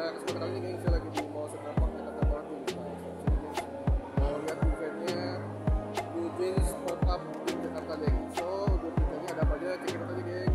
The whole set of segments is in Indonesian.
kesempatan kali ini gengs, saya lagi di Mall Setrapak Jakarta Barat nih. Mau lihat eventnya New Jeans Pop Up di Jakarta gengs. So untuk eventnya ada apa aja, check it out aja gengs.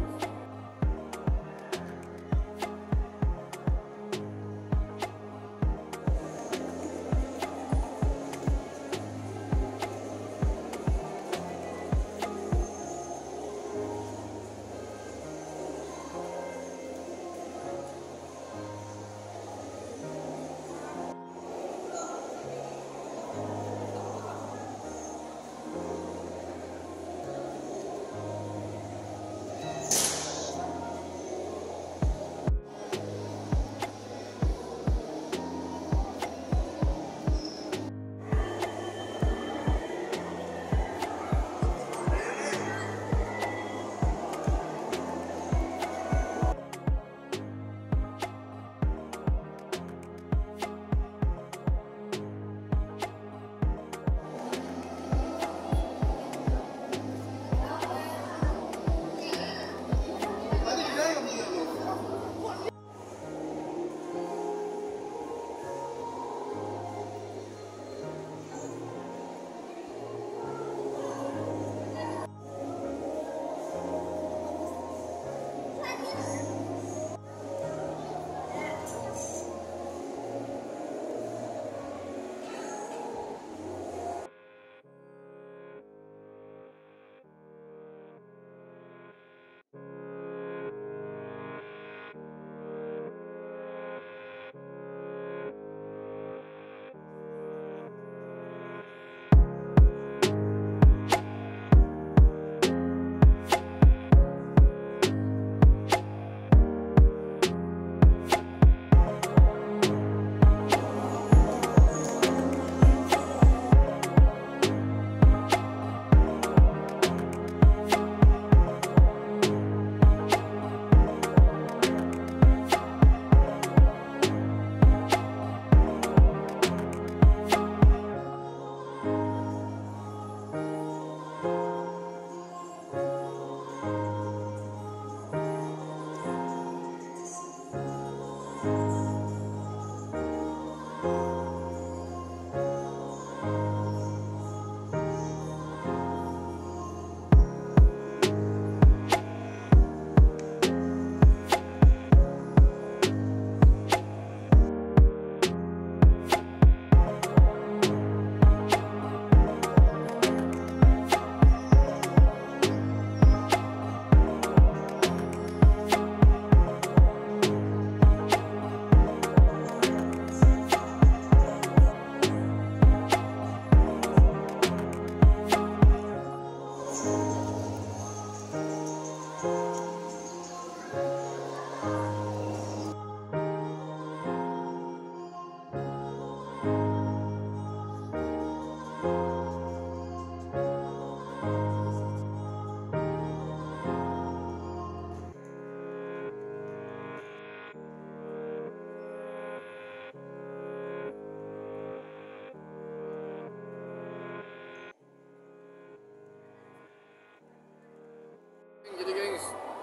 Jadi gengs,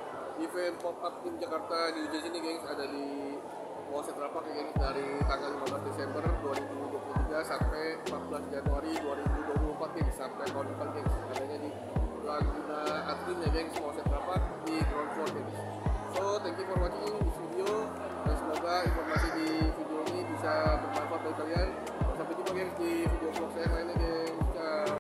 event pop up di Jakarta New Jeans ini gengs ada di Mall Setrapak ya gengs, dari tanggal 15 Desember 2023 sampai 14 Januari 2024 gengs, sampai tahun depan gengs. Adanya di Laguna Admin ya gengs, Mall Setrapak di ground floor gengs. So thank you for watching.